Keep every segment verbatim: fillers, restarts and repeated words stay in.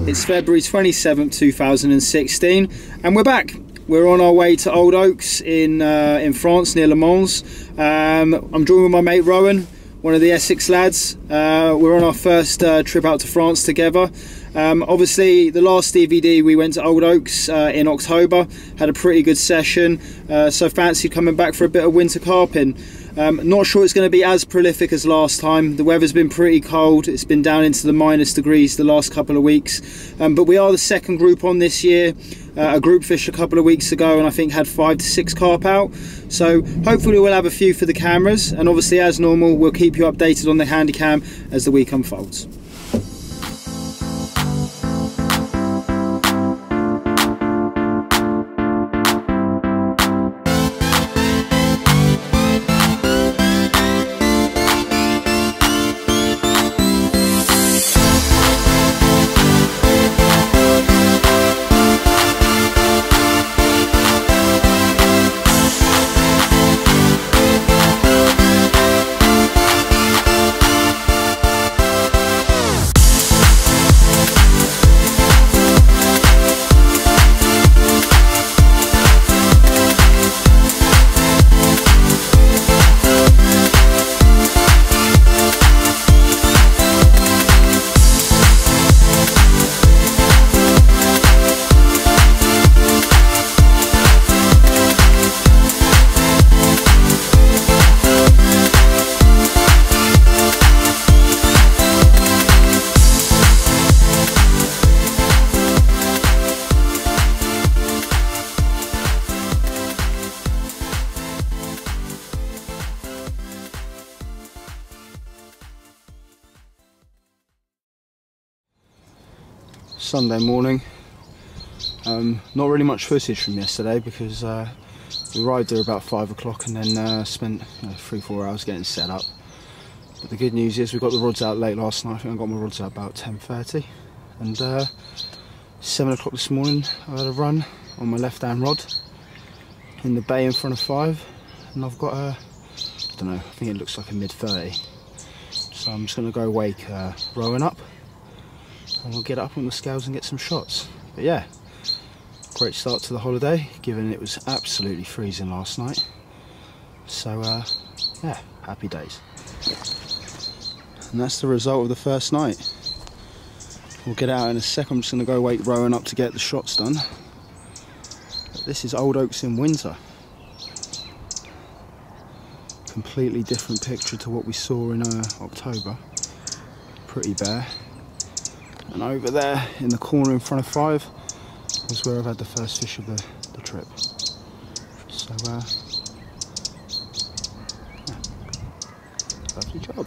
It's February twenty-seventh two thousand sixteen and we're back. We're on our way to Old Oaks in uh, in France near Le Mans. Um, I'm joined with my mate Rowan, one of the Essex lads. Uh, we're on our first uh, trip out to France together. Um, obviously the last D V D we went to Old Oaks uh, in October, had a pretty good session, uh, so fancy coming back for a bit of winter carping. Um, not sure it's going to be as prolific as last time. The weather's been pretty cold, it's been down into the minus degrees the last couple of weeks, um, but we are the second group on this year. Uh, a group fish a couple of weeks ago and I think had five to six carp out, so hopefully we'll have a few for the cameras, and obviously as normal we'll keep you updated on the handycam as the week unfolds. Sunday morning. Um, not really much footage from yesterday because uh, we arrived there about five o'clock and then uh, spent you know, three, four hours getting set up. But the good news is we got the rods out late last night. I think I got my rods out about ten thirty, and uh, seven o'clock this morning I had a run on my left hand rod in the bay in front of five, and I've got a, I don't know, I think it looks like a mid thirty. So I'm just going to go wake uh, rowing up, and we'll get up on the scales and get some shots. But yeah, great start to the holiday, given it was absolutely freezing last night. So uh, yeah, happy days. And that's the result of the first night. We'll get out in a second. I'm just going to go wait rowing up to get the shots done. But this is Old Oaks in winter. Completely different picture to what we saw in uh, October. Pretty bare. And over there in the corner in front of five was where I've had the first fish of the, the trip. So uh, yeah, lovely job.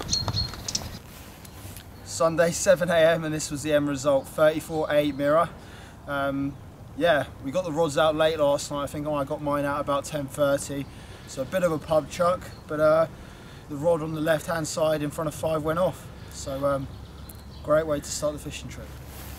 Sunday seven A M and this was the end result, thirty-four eight mirror. Um, yeah, we got the rods out late last night. I think I got mine out about ten thirty, so a bit of a pub chuck, but uh, the rod on the left hand side in front of five went off. So um, great way to start the fishing trip.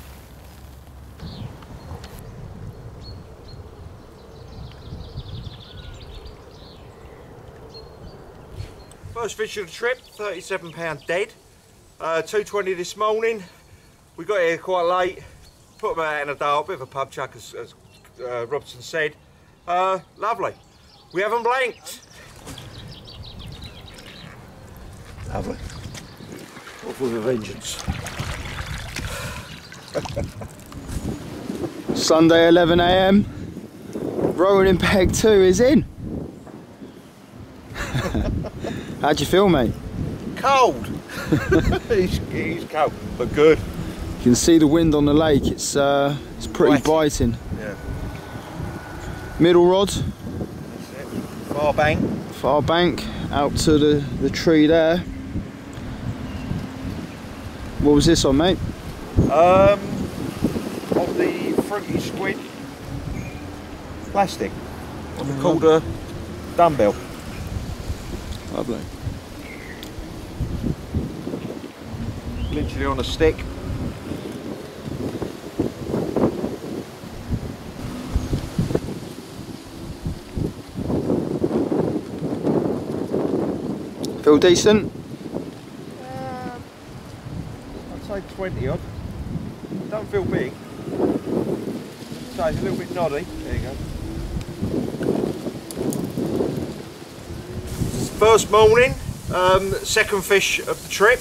First fish of the trip, thirty-seven pound dead. Uh, two twenty this morning. We got here quite late. Put them out in the dark, bit of a pub chuck as, as uh, Robson said. Uh, lovely. We haven't blanked. Lovely. Off with a vengeance. Sunday eleven A M Rowing in peg two is in. How'd you feel, mate? Cold. he's, he's cold, but good. You can see the wind on the lake. It's uh, it's pretty Wet. biting. Yeah. Middle rod. That's it. Far bank. Far bank out to the the tree there. What was this on, mate? Um, of the fruity squid plastic. What they called a dumbbell. Lovely. Literally on a stick. Feel decent? Um, I'd say twenty odd. Don't feel big. So it's a little bit noddy. There you go. First morning, um, second fish of the trip.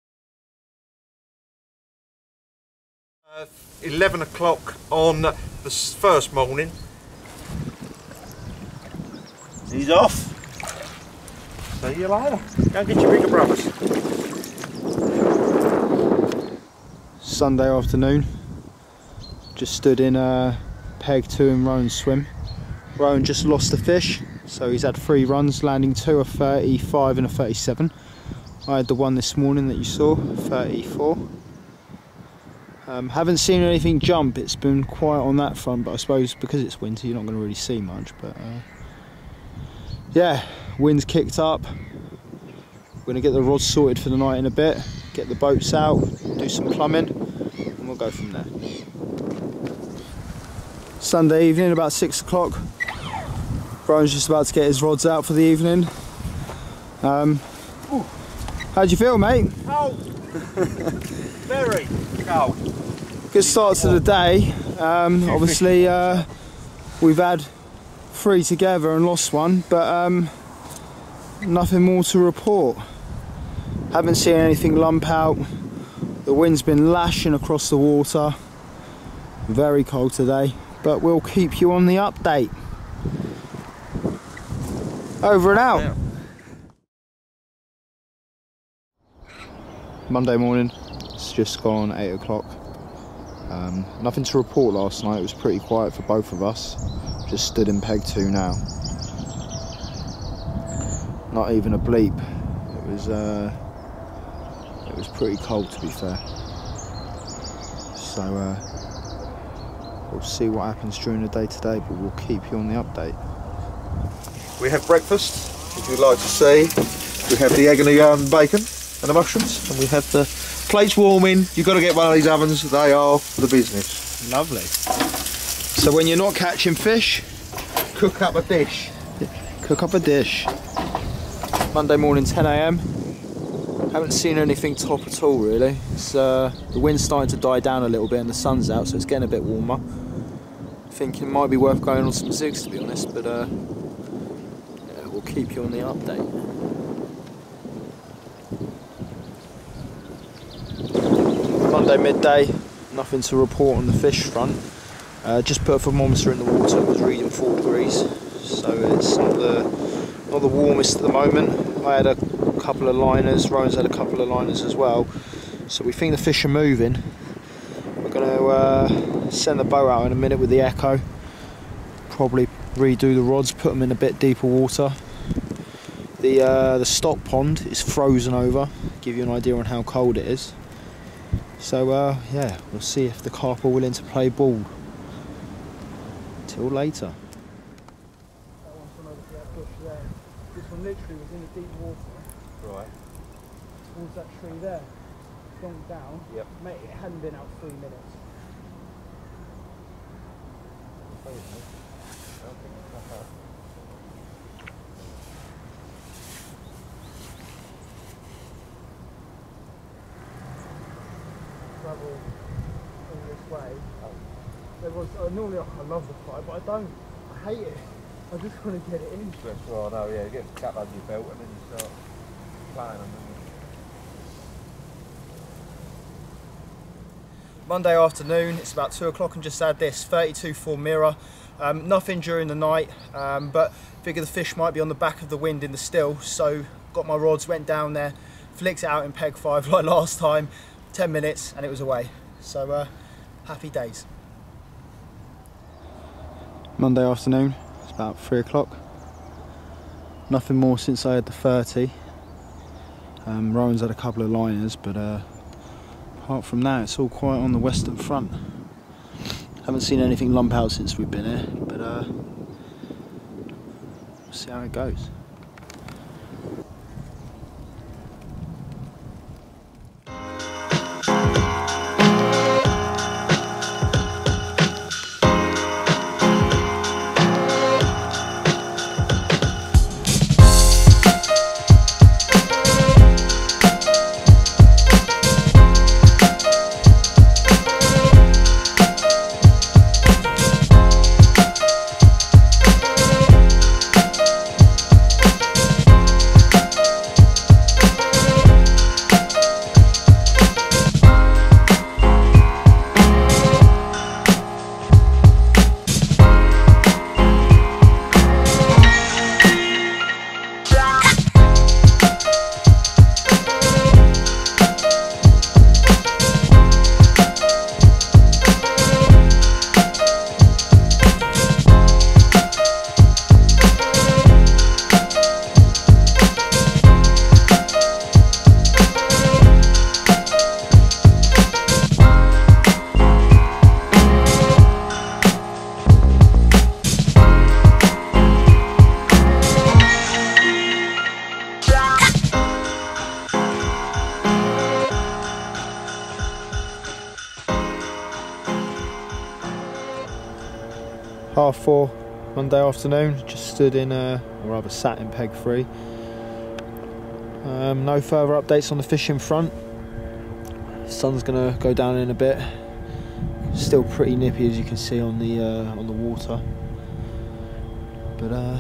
Uh, eleven o'clock on the first morning. He's off. See you later. Go and get your bigger brothers. Sunday afternoon. Just stood in uh, peg two in Rowan's swim. Rowan just lost the fish, so he's had three runs, landing two, a thirty-five and a thirty-seven. I had the one this morning that you saw, thirty-four. Um, haven't seen anything jump. It's been quiet on that front, but I suppose because it's winter you're not going to really see much. But uh, yeah, wind's kicked up. We're going to get the rods sorted for the night in a bit, get the boats out, do some plumbing, and we'll go from there. Sunday evening, about six o'clock. Brian's just about to get his rods out for the evening. Um, how'd you feel, mate? Cold. Very cold. Good start to the day. Um, obviously, uh, we've had three together and lost one, but um, nothing more to report. Haven't seen anything lump out. The wind's been lashing across the water. Very cold today, but we'll keep you on the update. Over and out. Yeah. Monday morning, it's just gone eight o'clock. Um, nothing to report last night. It was pretty quiet for both of us. Just stood in peg two now. Not even a bleep. It was uh, it was pretty cold, to be fair. So uh, we'll see what happens during the day today, but we'll keep you on the update. We have breakfast, if you'd like to see. We have the egg and the um, bacon and the mushrooms, and we have the plates warming. You've got to get one of these ovens, they are for the business. Lovely. So when you're not catching fish, Cook up a dish. cook up a dish. Monday morning, ten A M. Haven't seen anything top at all, really. It's, uh, the wind's starting to die down a little bit and the sun's out, so it's getting a bit warmer. Thinking it might be worth going on some zigs, to be honest, but uh, yeah, we'll keep you on the update. Monday midday, nothing to report on the fish front. Uh, just put a thermometer in the water, it was reading four degrees, so it's not the, not the warmest at the moment. I had a couple of liners, Rowan's had a couple of liners as well, so we think the fish are moving. We're going to uh, send the boat out in a minute with the Echo, probably redo the rods, put them in a bit deeper water. The, uh, the stock pond is frozen over, give you an idea on how cold it is. So uh, yeah, we'll see if the carp are willing to play ball. Till later. That one's gone over to that bush there. This one literally was in the deep water. Right. Towards that tree there. Gone down. Yep. Mate, it hadn't been out three minutes. Travel all this way. There was, uh, normally I love the fly, but I don't. I hate it. I just want to get it in. That's right, I know, yeah, you get a cap under your belt and then you start playing them. Monday afternoon, it's about two o'clock and just had this thirty-two four mirror. Um, nothing during the night, um, but figure the fish might be on the back of the wind in the still, so got my rods, went down there, flicked it out in peg five like last time, ten minutes and it was away. So uh, happy days. Monday afternoon, it's about three o'clock. Nothing more since I had the thirty. Um, Rowan's had a couple of liners, but uh, apart from that, it's all quiet on the western front. Haven't seen anything lump out since we've been here, but uh, we'll see how it goes. Half four Monday afternoon, just stood in, uh, or rather sat in peg three. Um, no further updates on the fishing front. Sun's gonna go down in a bit. Still pretty nippy, as you can see on the uh, on the water. But uh,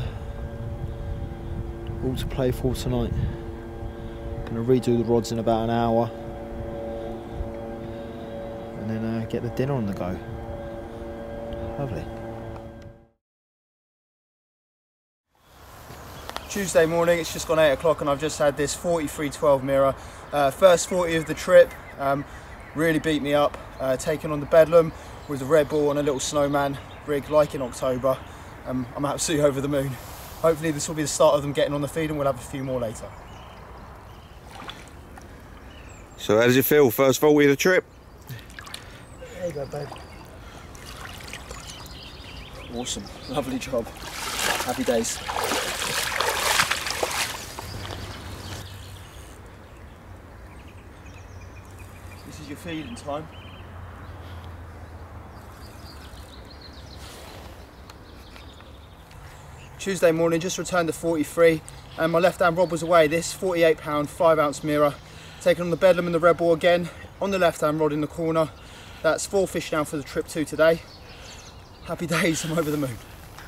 all to play for tonight. Gonna redo the rods in about an hour, and then uh, get the dinner on the go. Lovely. Tuesday morning, it's just gone eight o'clock and I've just had this forty-three twelve mirror. Uh, first forty of the trip, um, really beat me up. Uh, taken on the Bedlam with a Red Bull and a little snowman rig like in October. Um, I'm absolutely over the moon. Hopefully this will be the start of them getting on the feed and we'll have a few more later. So how does it feel, first forty of the trip? There you go, babe. Awesome, lovely job. Happy days. This is your feeding time. Tuesday morning, just returned to forty-three and my left hand rod was away. This forty-eight pound five ounce mirror, taken on the Bedlam and the Red Bull again on the left hand rod in the corner. That's four fish down for the trip two today. Happy days, I'm over the moon.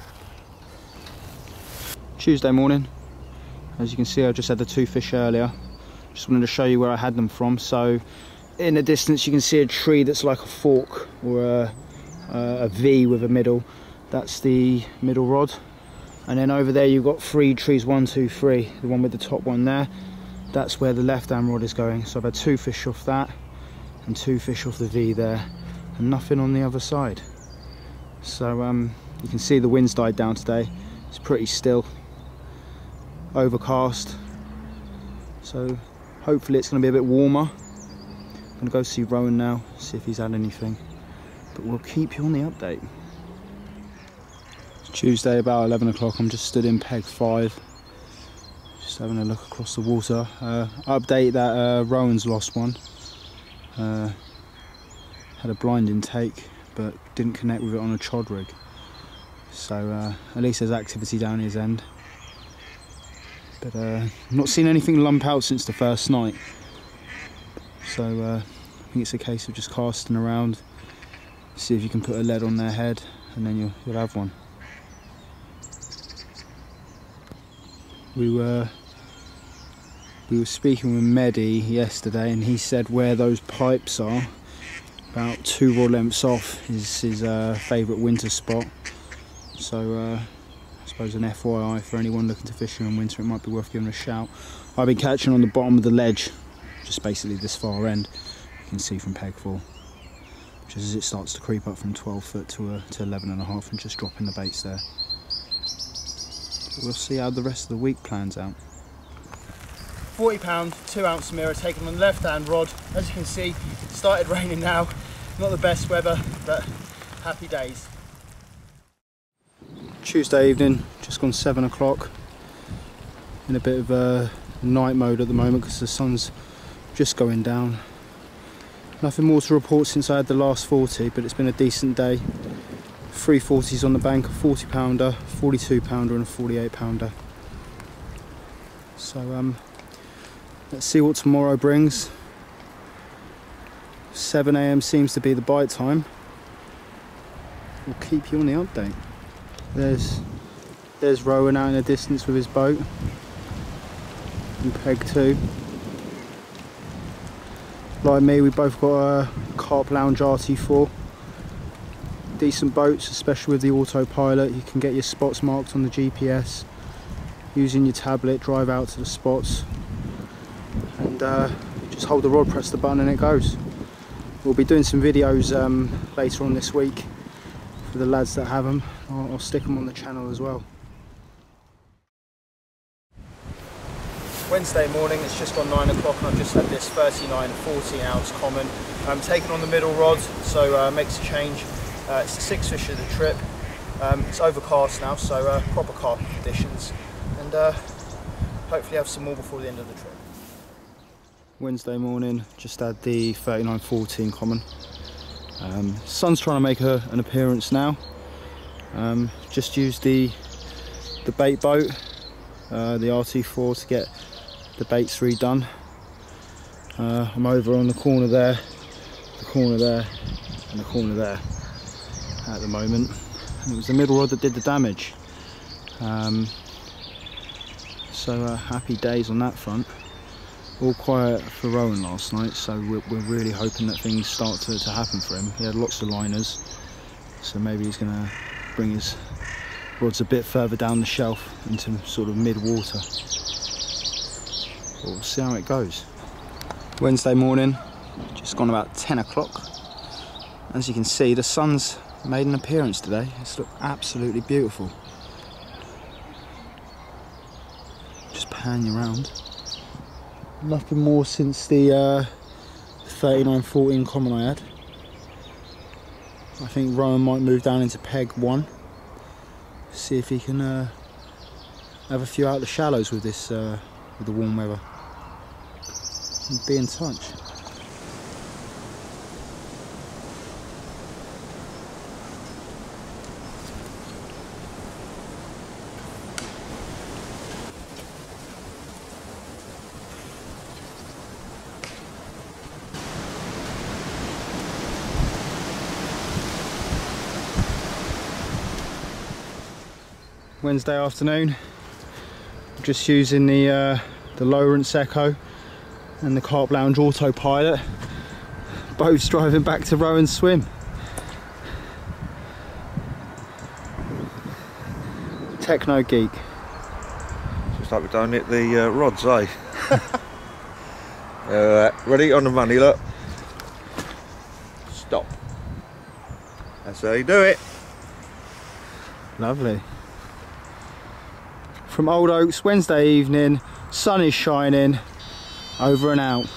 Tuesday morning, as you can see I just had the two fish earlier. Just wanted to show you where I had them from. So in the distance you can see a tree that's like a fork or a, a V with a middle. That's the middle rod. And then over there you've got three trees, one, two, three. The one with the top one there, that's where the left hand rod is going. So I've had two fish off that and two fish off the V there and nothing on the other side. So um, you can see the wind's died down today. It's pretty still, overcast. So hopefully it's going to be a bit warmer. I'm going to go see Rowan now, see if he's had anything. But we'll keep you on the update. It's Tuesday about eleven o'clock. I'm just stood in peg five. Just having a look across the water. Uh, update that uh, Rowan's lost one. Uh, had a blind intake, but didn't connect with it on a chod rig. So uh, at least there's activity down his end. But uh, not seen anything lump out since the first night. So uh, I think it's a case of just casting around, see if you can put a lead on their head, and then you'll, you'll have one. We were we were speaking with Mehdi yesterday, and he said where those pipes are, about two rod lengths off, is his uh, favourite winter spot. So uh, I suppose an F Y I for anyone looking to fish here in winter, it might be worth giving a shout. I've been catching on the bottom of the ledge, just basically this far end. You can see from peg four, just as it starts to creep up from twelve foot to, uh, to eleven and a half, and just dropping the baits there. We'll see how the rest of the week plans out. forty pound two ounce mirror taken on the left hand rod. As you can see, it started raining now. Not the best weather, but happy days. Tuesday evening, just gone seven o'clock. In a bit of a night mode at the moment because the sun's just going down. Nothing more to report since I had the last forty, but it's been a decent day. Three forties on the bank, a forty pounder, forty-two pounder and a forty-eight pounder. So um, let's see what tomorrow brings. seven A M seems to be the bite time. We'll keep you on the update. There's there's Rowan out in the distance with his boat. And peg two. Like me, we both got a Carp Lounge R T four. Decent boats, especially with the autopilot. You can get your spots marked on the G P S. Using your tablet, drive out to the spots. And uh, just hold the rod, press the button and it goes. We'll be doing some videos um, later on this week for the lads that have them. I'll, I'll stick them on the channel as well. Wednesday morning, it's just gone nine o'clock and I've just had this thirty-nine fourteen ounce common. I'm taking on the middle rod, so uh, makes a change. Uh, it's the sixth fish of the trip. Um, it's overcast now, so uh, proper carp conditions, and uh, hopefully have some more before the end of the trip. Wednesday morning, just had the thirty-nine fourteen common. Um, sun's trying to make a, an appearance now. Um, just used the the bait boat, uh, the R T four, to get the baits redone. Uh, I'm over on the corner there, the corner there, and the corner there at the moment. And it was the middle rod that did the damage. Um, so uh, happy days on that front. All quiet for Rowan last night, so we're, we're really hoping that things start to, to happen for him. He had lots of liners, so maybe he's going to bring his rods a bit further down the shelf into sort of mid-water. We'll see how it goes. Wednesday morning, just gone about ten o'clock. As you can see, the sun's made an appearance today. It's looked absolutely beautiful. Just pan you around. Nothing more since the uh, thirty-nine fourteen common I had. I think Rowan might move down into peg one. See if he can uh, have a few out of the shallows with this, uh, with the warm weather. And be in touch. Wednesday afternoon, just using the uh, the Lowrance Echo and the Carp Lounge autopilot. Boat's driving back to Rowan Swim. Techno geek. Just like we don't hit the uh, rods, eh? uh, ready on the money, look. Stop. That's how you do it. Lovely. From Old Oaks, Wednesday evening, sun is shining, over and out.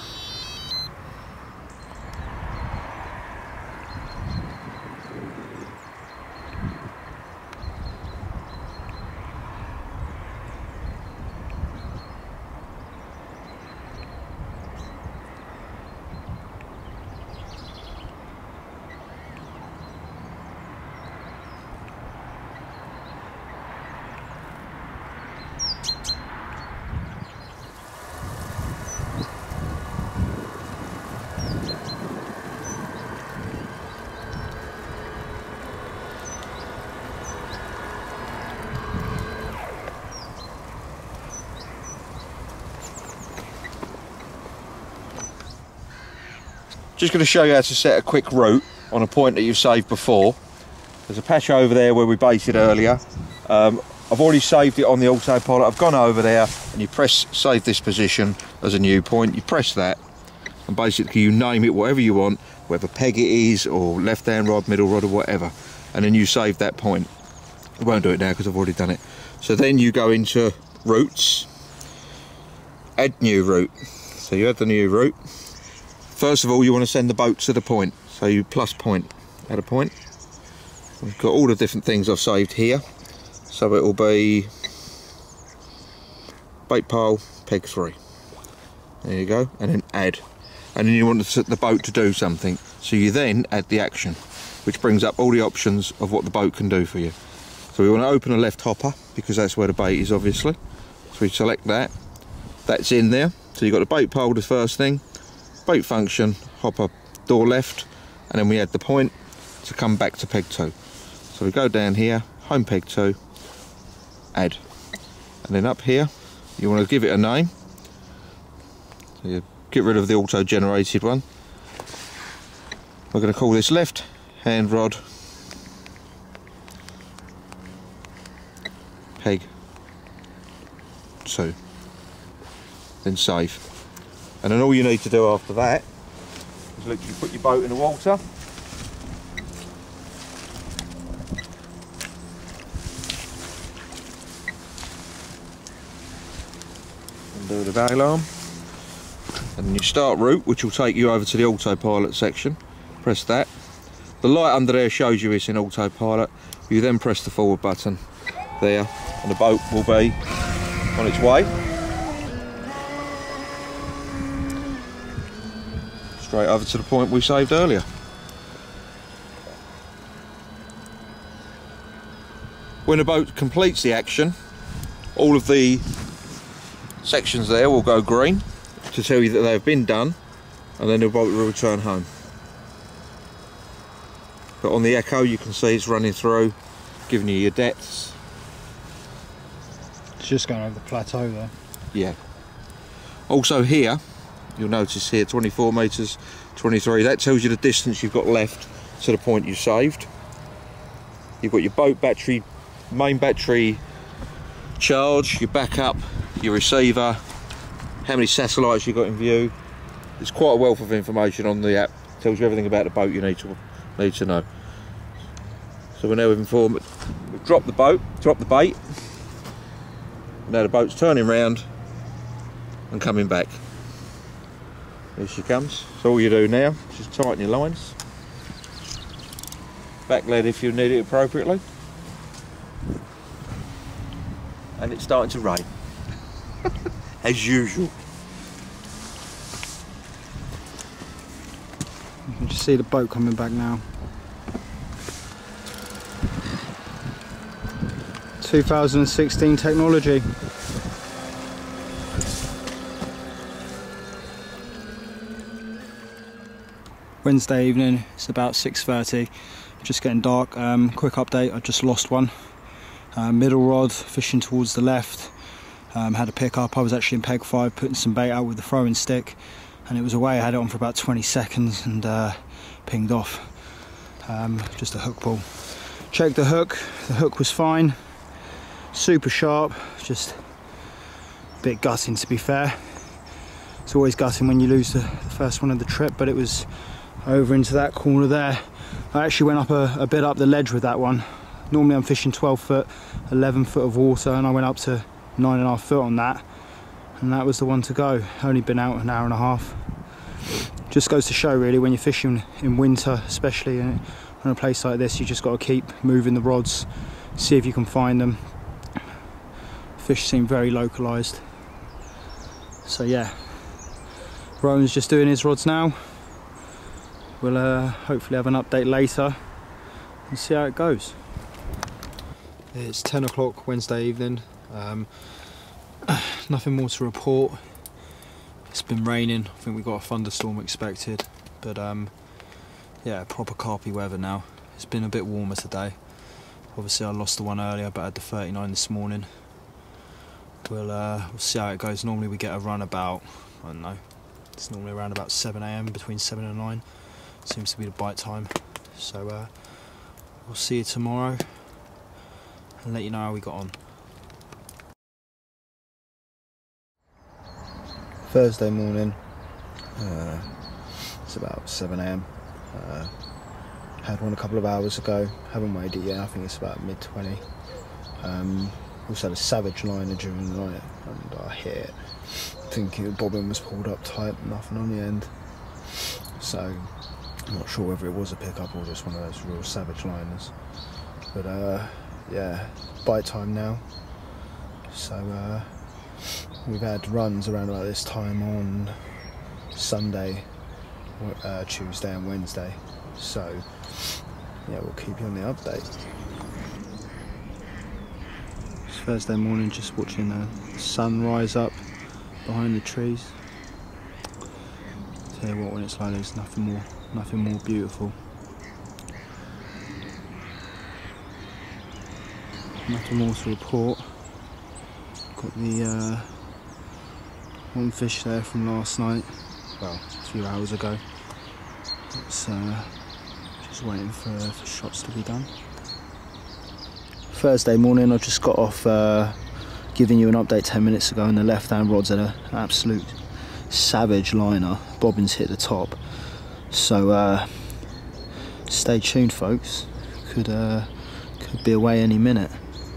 Just going to show you how to set a quick route on a point that you've saved before. There's a patch over there where we baited earlier. Um, I've already saved it on the autopilot. I've gone over there and you press save this position as a new point. You press that and basically you name it whatever you want, whether peg it is or left hand rod, middle rod or whatever, and then you save that point. I won't do it now because I've already done it. So then you go into routes, add new route. So you add the new route. First of all, you want to send the boat to the point, so you plus point, add a point. We've got all the different things I've saved here, so it will be bait pole, peg three. There you go, and then add. And then you want the boat to do something, so you then add the action, which brings up all the options of what the boat can do for you. So we want to open a left hopper, because that's where the bait is obviously. So we select that, that's in there. So you've got the bait pole, the first thing, bait function, hopper, door left, and then we add the point to come back to peg two. So we go down here, home peg two, add. And then up here, you want to give it a name. So you get rid of the auto-generated one. We're going to call this left hand rod peg two. Then save. And then all you need to do after that is literally put your boat in the water. And do the bail alarm. And then you start route, which will take you over to the autopilot section. Press that. The light under there shows you it's in autopilot. You then press the forward button there, and the boat will be on its way. Straight over to the point we saved earlier. When a boat completes the action, all of the sections there will go green to tell you that they've been done, and then the boat will return home. But on the echo you can see it's running through, giving you your depths. It's just going over the plateau there. Yeah. Also here, you'll notice here twenty-four metres, twenty-three, that tells you the distance you've got left to the point you saved. You've got your boat battery, main battery charge, your backup, your receiver, how many satellites you've got in view. There's quite a wealth of information on the app. Tells you everything about the boat you need to need to know. So we're now informed. We've dropped the boat, dropped the bait. Now the boat's turning round and coming back. There she comes. So all you do now is just tighten your lines. Back lead if you need it appropriately. And it's starting to rain. As usual. You can just see the boat coming back now. two thousand sixteen technology. Wednesday evening, it's about six thirty, just getting dark. Um, quick update, I just lost one. Uh, middle rod, fishing towards the left. Um, had a pick up, I was actually in peg five, putting some bait out with the throwing stick, and it was away. I had it on for about twenty seconds and uh, pinged off. Um, just a hook pull. Checked the hook, the hook was fine. Super sharp, just a bit gutting to be fair. It's always gutting when you lose the, the first one of the trip, but it was over into that corner there. I actually went up a, a bit up the ledge with that one. Normally I'm fishing twelve foot, eleven foot of water, and I went up to nine and a half foot on that, and that was the one to go. Only been out an hour and a half. Just goes to show really, when you're fishing in winter, especially in, on a place like this, you just got to keep moving the rods, see if you can find them. Fish seem very localised. So yeah, Rowan's just doing his rods now. We'll uh, hopefully have an update later and see how it goes. It's ten o'clock Wednesday evening. Um, nothing more to report. It's been raining. I think we got a thunderstorm expected, but um, yeah, proper carpy weather now. It's been a bit warmer today. Obviously I lost the one earlier, but I had the thirty-nine this morning. We'll, uh, we'll see how it goes. Normally we get a run about, I don't know, it's normally around about seven A M, between seven and nine. Seems to be the bite time. So uh, we'll see you tomorrow and let you know how we got on. Thursday morning, uh, it's about seven A M. Uh, had one a couple of hours ago, haven't weighed it yet, I think it's about mid twenty. Um, also had a savage liner during the night and I hit it thinking the bobbin was pulled up tight, nothing on the end. So I'm not sure whether it was a pickup or just one of those real savage liners. But uh, yeah, bite time now. So uh, we've had runs around about this time on Sunday, uh, Tuesday and Wednesday. So yeah, we'll keep you on the update. It's Thursday morning, just watching the sun rise up behind the trees. Tell you what, when it's like this, nothing more, nothing more beautiful. Nothing more to report. Got the uh, one fish there from last night, well, a few hours ago. It's uh, just waiting for, for shots to be done. Thursday morning, I just got off uh, giving you an update ten minutes ago, and the left hand rod's at an absolute savage liner. Bobbins hit the top. So uh, stay tuned, folks. Could uh, could be away any minute.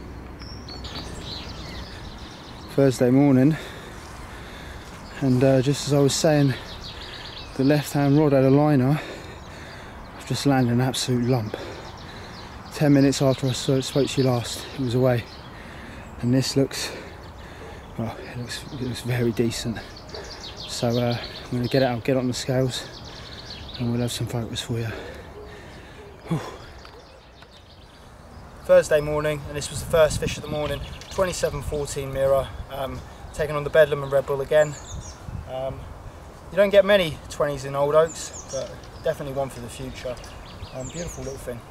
Thursday morning, and uh, just as I was saying, the left hand rod had a liner. I've just landed an absolute lump. Ten minutes after I saw, spoke to you last, it was away, and this looks, well, it looks, it looks very decent. So uh, I'm going to get it out, get it on the scales, and we'll have some photos for you. Whew. Thursday morning, and this was the first fish of the morning. twenty-seven fourteen mirror, um, taking on the Bedlam and Red Bull again. Um, you don't get many twenties in Old Oaks, but definitely one for the future. Um, beautiful little thing.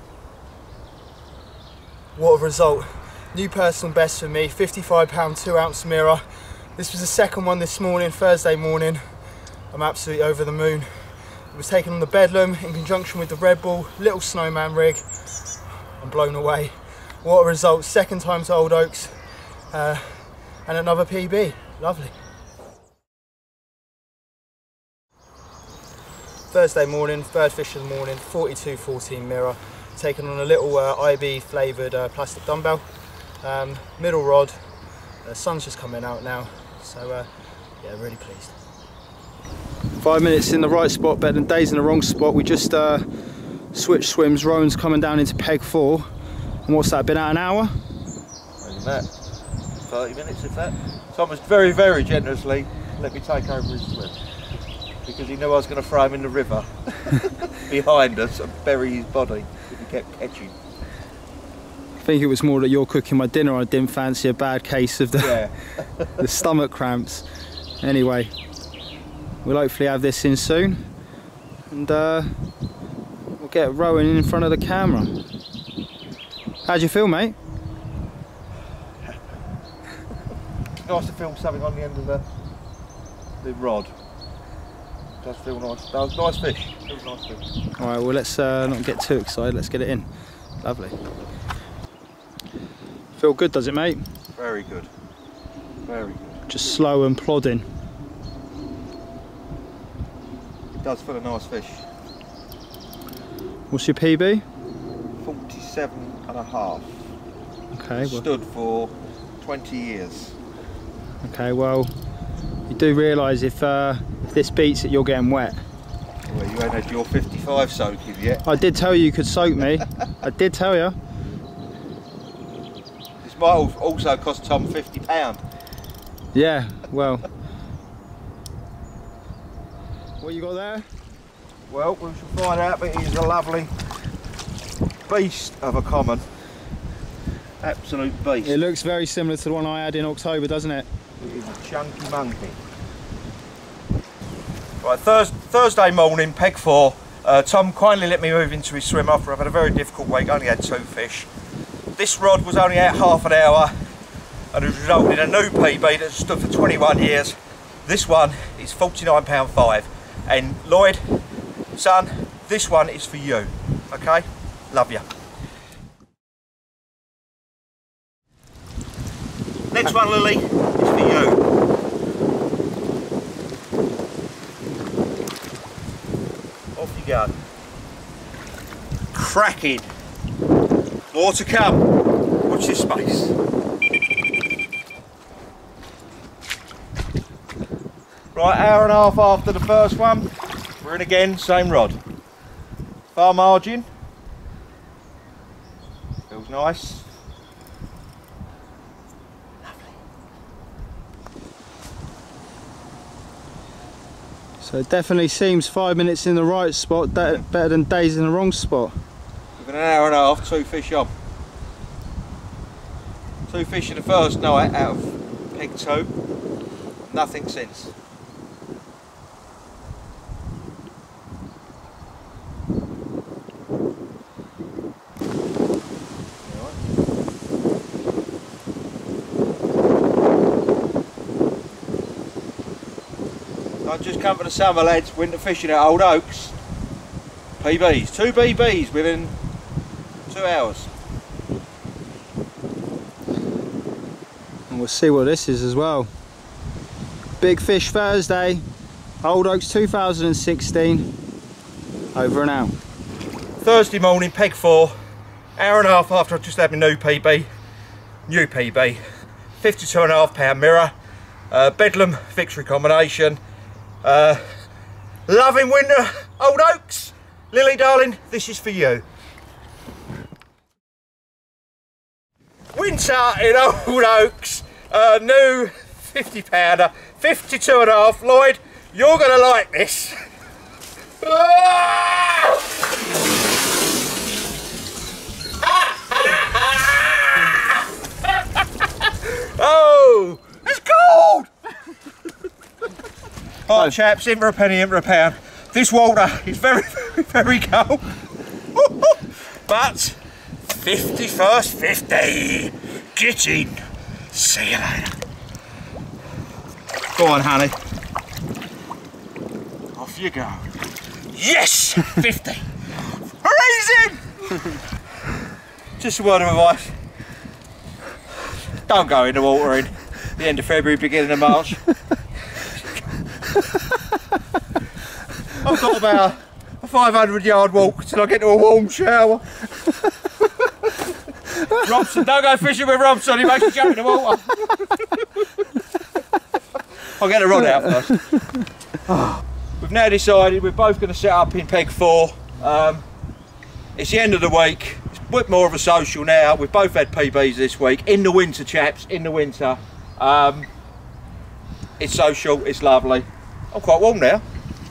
What a result. New personal best for me, fifty-five pound two ounce mirror. This was the second one this morning, Thursday morning. I'm absolutely over the moon. It was taken on the Bedlam in conjunction with the Red Bull, little snowman rig. I'm blown away. What a result, second time to Old Oaks, uh, and another P B, lovely. Thursday morning, third fish of the morning, forty-two fourteen mirror, taken on a little uh, I B flavoured uh, plastic dumbbell. Um, middle rod, the sun's just coming out now, so uh, yeah, really pleased. Five minutes in the right spot, better than days in the wrong spot. We just uh, switched swims, Rowan's coming down into peg four. And what's that, been out an hour? Maybe that, thirty minutes if that. Thomas very, very generously let me take over his swim, because he knew I was going to throw him in the river behind us and bury his body if he kept catching. I think it was more that you're cooking my dinner. I didn't fancy a bad case of the, yeah. the stomach cramps. Anyway, we'll hopefully have this in soon, and uh, we'll get Rowan in front of the camera. How'd you feel, mate? It's nice to film something on the end of the, the rod. It does feel nice. That was nice fish. It was nice fish. All right, well, let's uh, not get too excited. Let's get it in. Lovely. Feel good, does it, mate? Very good. Very good. Just slow and plodding. It does feel a nice fish. What's your P B? forty-seven and a half. Okay, well. Stood for twenty years. Okay, well, you do realise if, uh, if this beats it, you're getting wet. Well, you ain't had your fifty-five soaking yet. I did tell you you could soak me. I did tell you. This might also cost Tom fifty pounds. Yeah, well. What you got there? Well, we shall find out, but he's a lovely beast of a common. Absolute beast. It looks very similar to the one I had in October, doesn't it? It is a chunky monkey. Right, Thurs Thursday morning, peg four. Uh, Tom kindly let me move into his swim after I've had a very difficult week, only had two fish. This rod was only out half an hour and has resulted in a new P B that stood for twenty-one years. This one is forty-nine pound five. And Lloyd, son, this one is for you, okay? Love you. Next one, Lily, is for you. Off you go. Cracking. More to come. Watch this space. Right, hour and a half after the first one, we're in again, same rod. Far margin. Feels nice. So it definitely seems five minutes in the right spot better than days in the wrong spot. Within an hour and a half, two fish on. Two fish in the first night out of peg two. Nothing since. I've just come for the summer, lads, winter fishing at Old Oaks. P Bs, two B Bs within two hours. And we'll see what this is as well. Big Fish Thursday, Old Oaks two thousand sixteen, over and out. Thursday morning, peg four, hour and a half after I've just had my new P B, new P B, fifty-two and a half pound mirror, uh, Bedlam victory combination. Uh, loving winter, Old Oaks. Lily, darling, this is for you. Winter in Old Oaks, uh, new fifty pounder, fifty-two and a half. Lloyd, you're going to like this. Ah! Right, chaps, in for a penny, in for a pound. This water is very, very, very cold. But fifty-first fifty. Get in. See you later. Go on, honey. Off you go. Yes! fifty. Amazing! Just a word of advice. Don't go in the water in the end of February, beginning of March. I've got about a five hundred yard walk till I get to a warm shower. Robson, don't go fishing with Robson, he makes you jump in the water. I'll get the rod out first. Oh. We've now decided we're both going to set up in peg four. Um, it's the end of the week. It's a bit more of a social now. We've both had P Bs this week. In the winter, chaps, in the winter. Um, it's social, it's lovely. I'm quite warm now.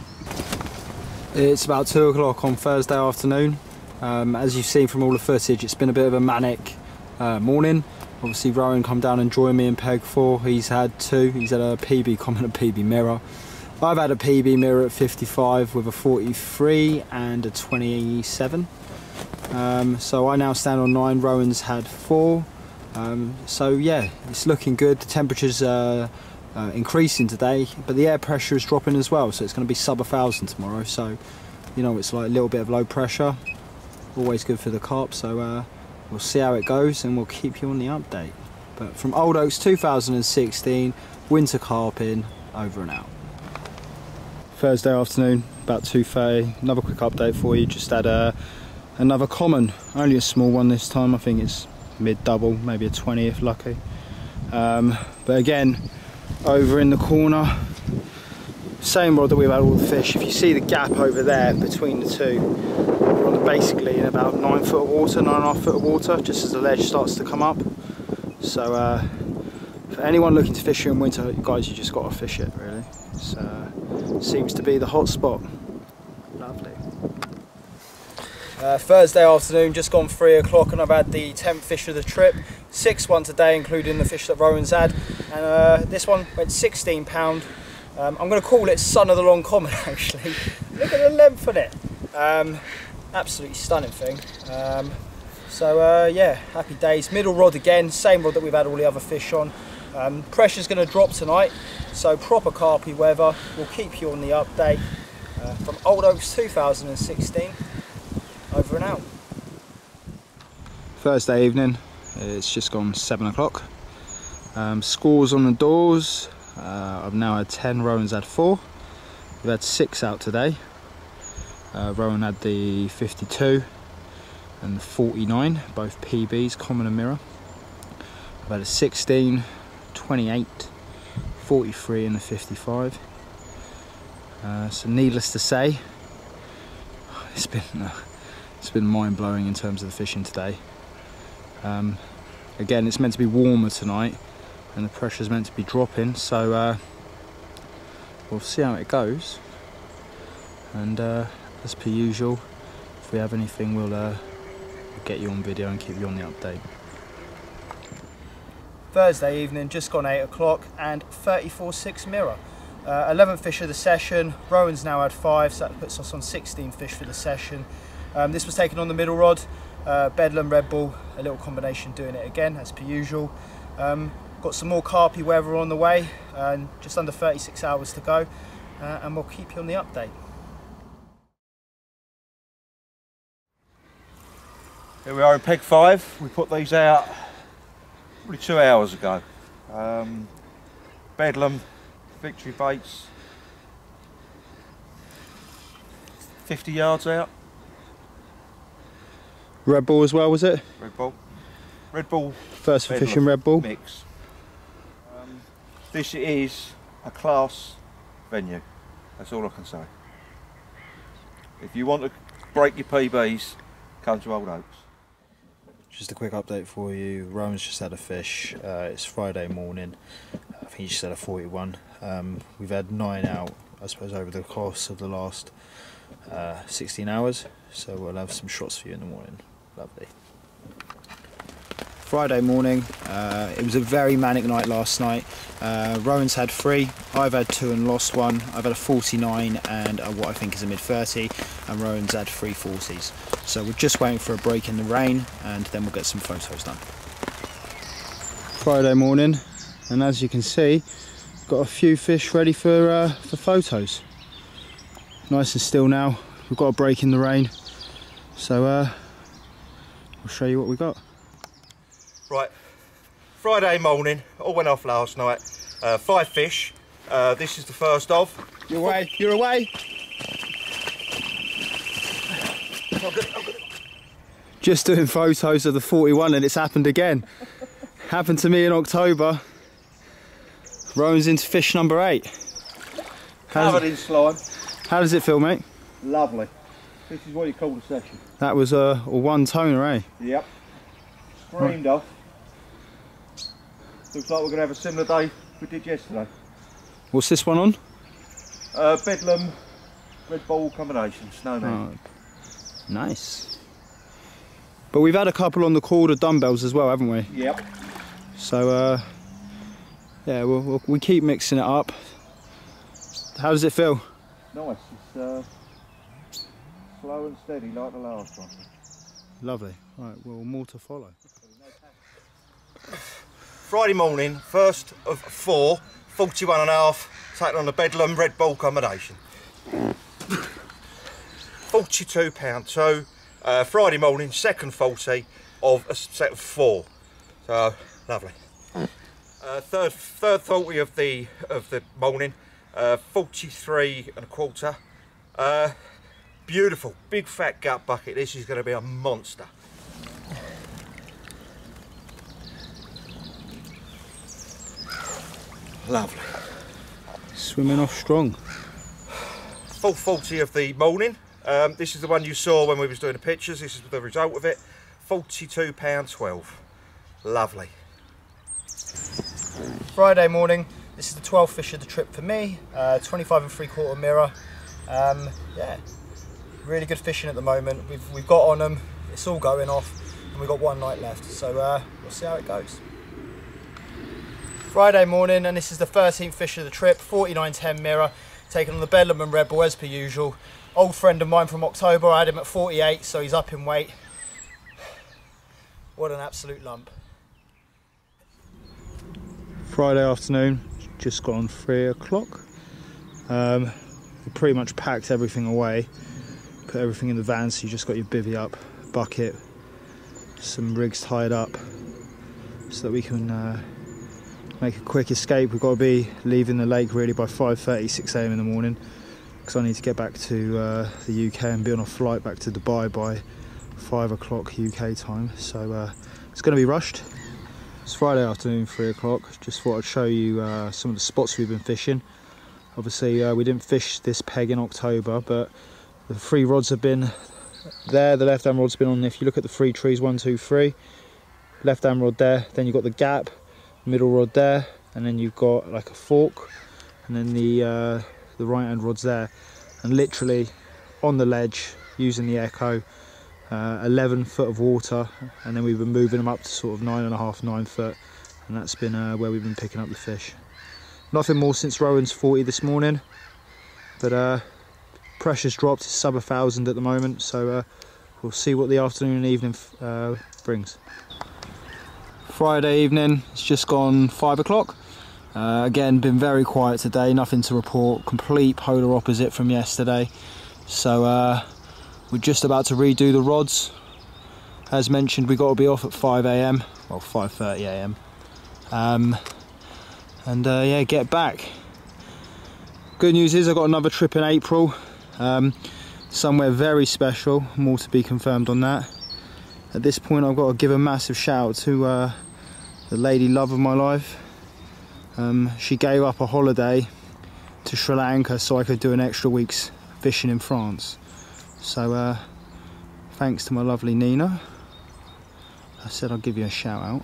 It's about two o'clock on Thursday afternoon. Um, as you've seen from all the footage, it's been a bit of a manic uh, morning. Obviously Rowan come down and joined me in peg four. He's had two. He's had a P B common and a P B mirror. I've had a P B mirror at fifty-five with a forty-three and a twenty-seven. Um, so I now stand on nine. Rowan's had four. Um, so yeah, it's looking good. The temperature's uh, uh, increasing today, but the air pressure is dropping as well. So it's going to be sub a thousand tomorrow. So you know, it's like a little bit of low pressure. Always good for the carp. So uh, we'll see how it goes, and we'll keep you on the update. But from Old Oaks two thousand sixteen, winter carping, over and out. Thursday afternoon, about two thirty. Another quick update for you. Just had a, another common, only a small one this time. I think it's mid double, maybe a twenty if lucky. Um, but again, over in the corner, same rod that we've had all the fish. If you see the gap over there between the two, we're on basically in about nine foot of water, nine and a half foot of water, just as the ledge starts to come up. So uh, for anyone looking to fish here in winter, guys, you just got to fish it really. It's, uh, seems to be the hot spot. Lovely. Uh, Thursday afternoon, just gone three o'clock, and I've had the tenth fish of the trip. Sixth one today, including the fish that Rowan's had. And uh, this one went sixteen pound. Um, I'm going to call it son of the long common actually. Look at the length on it. Um, absolutely stunning thing. Um, so uh, yeah, happy days. Middle rod again, same rod that we've had all the other fish on. Um, pressure's going to drop tonight, so proper carpy weather. We'll keep you on the update. Uh, from Old Oaks two thousand sixteen, over and out. Thursday evening, it's just gone seven o'clock. Um, scores on the doors. Uh, I've now had ten, Rowan's had four. We've had six out today. Uh, Rowan had the fifty-two and the forty-nine, both P Bs, common and mirror. I've had a sixteen, twenty-eight, forty-three and a fifty-five. Uh, so needless to say, it's been uh, it's been mind-blowing in terms of the fishing today. Um, again, it's meant to be warmer tonight, and the pressure's meant to be dropping. So uh, we'll see how it goes. And uh, as per usual, if we have anything, we'll, uh, we'll get you on video and keep you on the update. Thursday evening, just gone eight o'clock, and thirty-four six mirror. Uh, eleventh fish of the session. Rowan's now had five, so that puts us on sixteen fish for the session. Um, this was taken on the middle rod. Uh, Bedlam, Red Bull, a little combination doing it again, as per usual. Um, got some more carpy weather on the way, and just under thirty-six hours to go, uh, and we'll keep you on the update. Here we are in peg five. We put these out probably two hours ago. Um, Bedlam, Victory baits, fifty yards out. Red Bull as well, was it? Red Bull. Red Bull. First for fishing Red Bull. Mix. Um, this is a class venue. That's all I can say. If you want to break your P Bs, come to Old Oaks. Just a quick update for you. Rowan's just had a fish. Uh, it's Friday morning. I think he just had a forty-one. Um, we've had nine out, I suppose, over the course of the last uh, sixteen hours. So we'll have some shots for you in the morning. Lovely. Friday morning. Uh, it was a very manic night last night. Uh, Rowan's had three, I've had two and lost one. I've had a forty-nine and a, what I think is a mid thirty, and Rowan's had three forties. So we're just waiting for a break in the rain and then we'll get some photos done. Friday morning, and as you can see, got a few fish ready for, uh, for photos. Nice and still now, we've got a break in the rain. So uh, I'll show you what we got. Right, Friday morning, all went off last night. Uh, five fish. Uh, this is the first of. You're away, you're away. Just doing photos of the forty-one and it's happened again. Happened to me in October. Rowan's into fish number eight. Covered in slime. How does it feel, mate? Lovely. This is what you call a session. That was a, a one toner, eh? Yep. Screamed off. Looks like we're going to have a similar day we did yesterday. What's this one on? Uh, Bedlam red ball combination, snowman. Oh, nice. But we've had a couple on the quarter dumbbells as well, haven't we? Yep. So uh, yeah, we'll, we'll, we keep mixing it up. How does it feel? Nice. It's uh, slow and steady like the last one. Lovely. Right, well, more to follow. Friday morning, first of four, forty-one and a half, taken on the Bedlam red ball combination. forty-two pound two. Uh, Friday morning, second forty of a set of four. So lovely. Uh, third third forty of the of the morning, uh, forty-three and a quarter. Uh, beautiful, big fat gut bucket. This is going to be a monster. Lovely. Swimming off strong. Full forty of the morning. Um, this is the one you saw when we was doing the pictures. This is the result of it. forty-two pound twelve. Lovely. Friday morning. This is the twelfth fish of the trip for me. Uh, twenty-five and three quarter mirror. Um, yeah, really good fishing at the moment. We've we've got on them. It's all going off, and we've got one night left. So uh, we'll see how it goes. Friday morning, and this is the thirteenth fish of the trip, forty-nine ten mirror, taken on the Bedlam and Red Bull as per usual. Old friend of mine from October, I had him at forty-eight, so he's up in weight. What an absolute lump. Friday afternoon, just gone three o'clock. Um, we pretty much packed everything away, put everything in the van, so you just got your bivvy up, bucket, some rigs tied up, so that we can uh, make a quick escape. We've got to be leaving the lake really by five thirty, six A M in the morning, because I need to get back to uh, the U K and be on a flight back to Dubai by five o'clock U K time. So uh, it's going to be rushed. It's Friday afternoon, three o'clock. Just thought I'd show you uh, some of the spots we've been fishing. Obviously uh, we didn't fish this peg in October, but the three rods have been there. The left hand rod's been on. If you look at the three trees, one, two, three, left hand rod there, then you've got the gap, middle rod there, and then you've got like a fork, and then the uh, the right hand rod's there, and literally on the ledge using the echo, uh, eleven foot of water, and then we've been moving them up to sort of nine and a half, nine foot, and that's been uh, where we've been picking up the fish. Nothing more since Rowan's forty this morning, but uh, pressure's dropped. It's sub a thousand at the moment, so uh, we'll see what the afternoon and evening uh, brings. Friday evening, it's just gone five o'clock. Uh, again, been very quiet today, nothing to report, complete polar opposite from yesterday. So uh, we're just about to redo the rods. As mentioned, we got to be off at five A M, well five thirty A M. Um, and uh, yeah, get back. Good news is I got another trip in April, um, somewhere very special, more to be confirmed on that. At this point I've got to give a massive shout out to uh, the lady love of my life. Um, she gave up a holiday to Sri Lanka so I could do an extra week's fishing in France. So uh, thanks to my lovely Nina. I said I'll give you a shout out.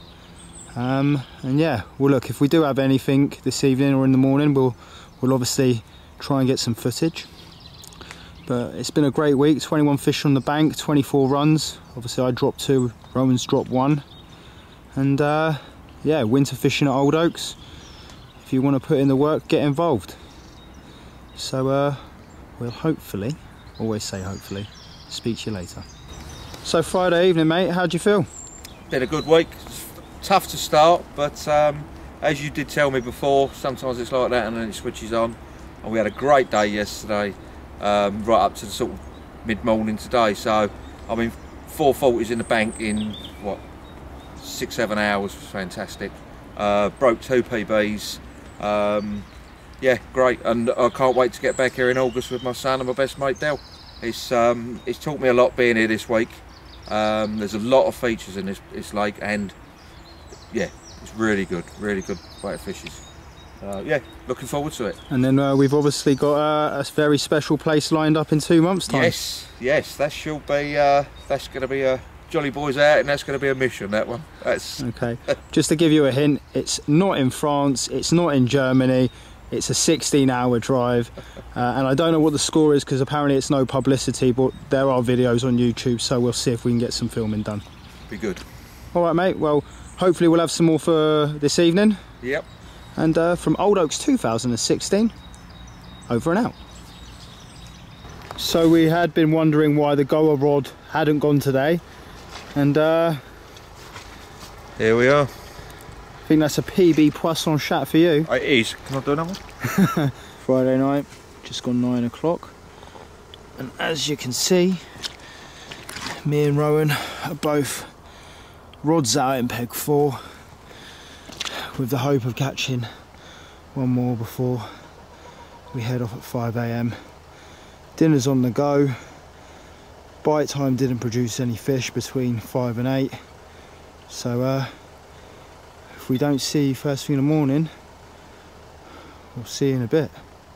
Um, and yeah, well look, if we do have anything this evening or in the morning, we'll, we'll obviously try and get some footage. But it's been a great week, twenty-one fish on the bank, twenty-four runs. Obviously I dropped two, Rowan's dropped one. And uh, yeah, winter fishing at Old Oaks. If you want to put in the work, get involved. So uh, we'll hopefully, always say hopefully, speak to you later. So Friday evening, mate, how'd you feel? Been a good week. Tough to start, but um, as you did tell me before, sometimes it's like that and then it switches on. And we had a great day yesterday, um, right up to the sort of mid-morning today. So, I mean, four forties in the bank in, what, six, seven hours was fantastic. Uh, broke two P Bs. Um, yeah, great. And I can't wait to get back here in August with my son and my best mate, Del. It's, um, it's taught me a lot being here this week. Um, there's a lot of features in this, this lake, and yeah, it's really good, really good way of fishes. Uh, yeah, looking forward to it. And then uh, we've obviously got uh, a very special place lined up in two months' time. Yes, yes, that should be, uh, that's going to be a Jolly Boys out, and that's going to be a mission, that one. That's okay. Just to give you a hint, it's not in France, it's not in Germany, it's a sixteen hour drive, uh, and I don't know what the score is because apparently it's no publicity, but there are videos on YouTube, so we'll see if we can get some filming done. Be good. All right, mate, well, hopefully we'll have some more for this evening. Yep. And uh, from Old Oaks two thousand sixteen, over and out. So we had been wondering why the Goa rod hadn't gone today, and uh, here we are. I think that's a P B Poisson Chat for you. It is. Can I do another one? Friday night, just gone nine o'clock, and as you can see, me and Rowan are both rods out in peg four, with the hope of catching one more before we head off at five A M Dinner's on the go. Bite time didn't produce any fish between five and eight, so uh, if we don't see you first thing in the morning, we'll see you in a bit.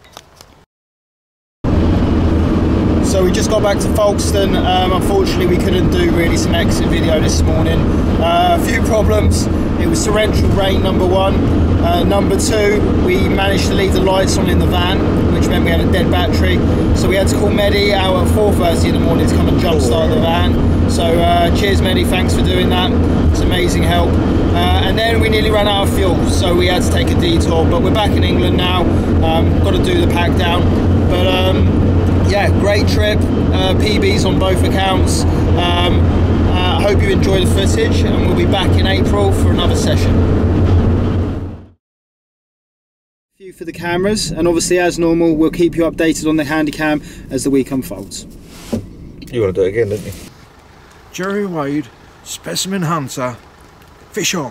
So we just got back to Folkestone. Um, unfortunately, we couldn't do really some exit video this morning. Uh, a few problems. It was torrential rain, number one. Uh, number two, we managed to leave the lights on in the van, which meant we had a dead battery. So we had to call Medi out at four thirty in the morning to come and jump start the van. So uh, cheers, Medi, thanks for doing that. It's amazing help. Uh, and then we nearly ran out of fuel, so we had to take a detour. But we're back in England now. Um, got to do the pack down. But um, yeah, great trip, uh, P Bs on both accounts. um, uh, I hope you enjoy the footage, and we'll be back in April for another session. A few for the cameras, and obviously as normal we'll keep you updated on the Handycam as the week unfolds. You want to do it again, didn't you? Jerry Wade, Specimen Hunter, fish on.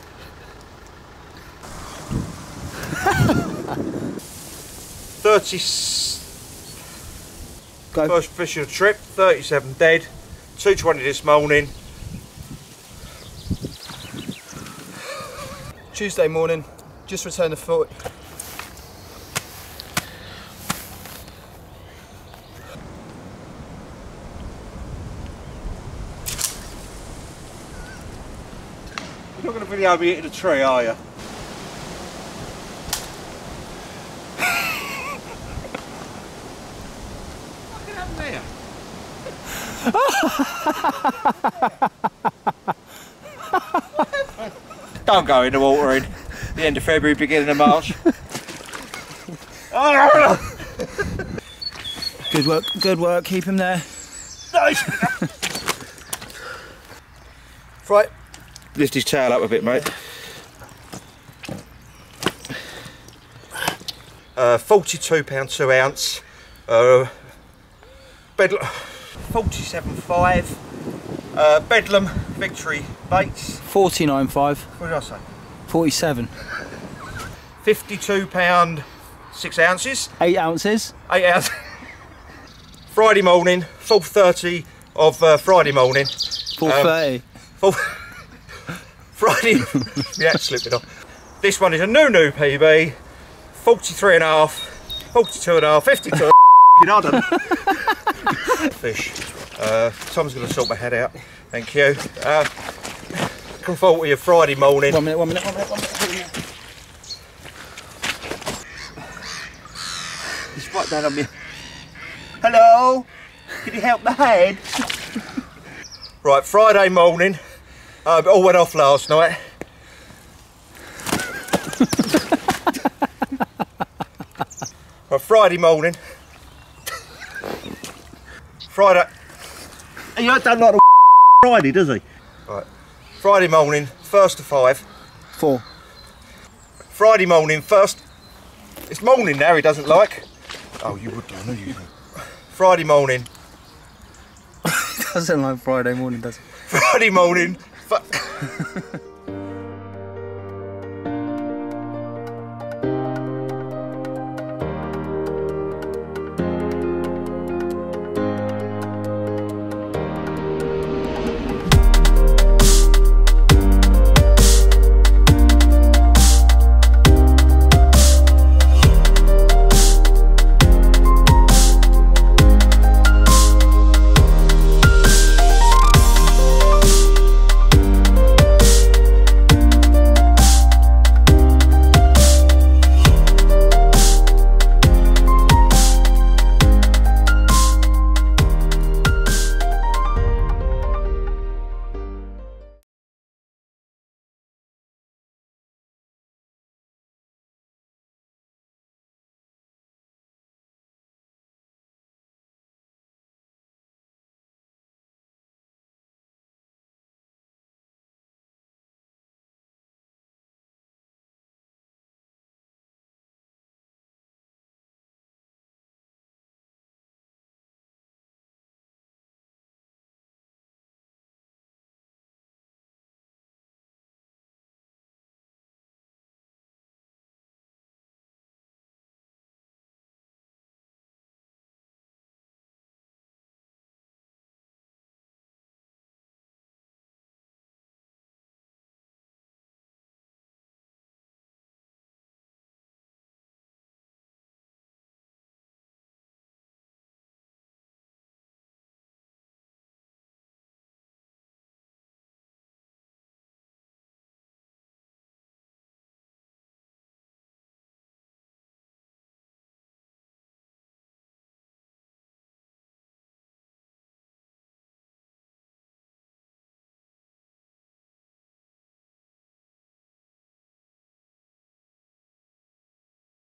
thirty Go. First fish of the trip, thirty-seven dead, two twenty this morning. Tuesday morning, just returned the foot. You're not going to video me hitting a tree, are you? What happened there? Don't go in the water in the end of February, beginning of March. Good work, good work, keep him there. Nice. Right. Lift his tail up a bit, mate. Uh, forty-two pound two ounce. Uh, Bedlam. forty-seven five. Uh, Bedlam Victory baits. forty-nine five. What did I say? forty-seven. fifty-two pound six ounces. eight ounces. eight ounces. Friday morning, four thirty of uh, Friday morning. four thirty. Um, Friday. Yeah, slipping off. This one is a new new P B. forty-three and a half, forty-two and a half, fifty-two. You know, fish. Uh, Tom's going to sort my head out. Thank you. Uh, come forward to you Friday morning. One minute, one minute, one minute, one minute. He's right down on me. Hello? Can you help the head? Right, Friday morning. Uh, it all went off last night. Well, Friday morning. Friday. He don't like the Friday, does he? Right. Friday morning, first to five. Four. Friday morning, first. It's morning now. He doesn't like. Oh, you would do, no, you. Friday morning. Doesn't like Friday morning, does it? Friday morning.